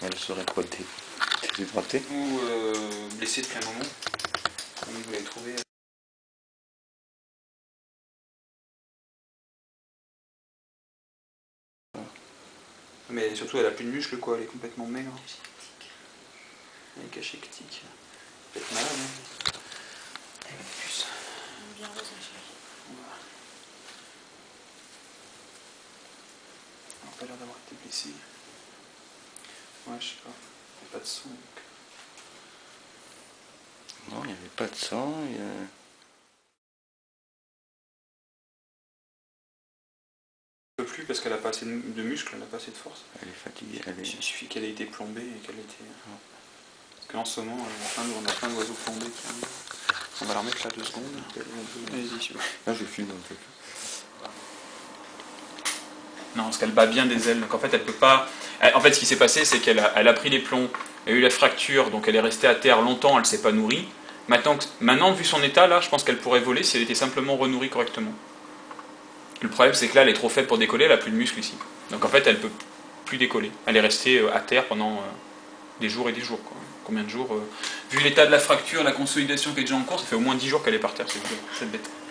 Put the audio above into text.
Elle serait quoi, déshydratée? Ou blessée depuis un moment. Comme vous l'avez trouvé. Mais surtout elle a plus de muscles quoi, elle est complètement maigre. Elle est cachectique. Elle peut être malade hein. Elle a plus. Bien rose, ma chérie. Elle n'a pas l'air d'avoir été blessée. Ouais, je sais pas. Il n'y a pas de sang. Donc. Non, il n'y avait pas de sang. Elle ne peut plus parce qu'elle n'a pas assez de muscles, elle n'a pas assez de force. Elle est fatiguée. Il suffit qu'elle ait été plombée et qu'elle ait été. Parce qu'en ce moment, on a plein d'oiseaux plombés qui arrivent. On va la remettre là 2 secondes. Allez-y, là, je filme un peu. Non, parce qu'elle bat bien des ailes. Donc en fait, elle peut pas. En fait, ce qui s'est passé, c'est qu'elle a pris les plombs, elle a eu la fracture, donc elle est restée à terre longtemps, elle ne s'est pas nourrie. Maintenant, vu son état, là, je pense qu'elle pourrait voler si elle était simplement renourrie correctement. Le problème, c'est que là, elle est trop faible pour décoller, elle n'a plus de muscles ici. Donc en fait, elle ne peut plus décoller. Elle est restée à terre pendant des jours et des jours. Quoi. Combien de jours Vu l'état de la fracture, la consolidation qui est déjà en cours, ça fait au moins 10 jours qu'elle est par terre, cette bête.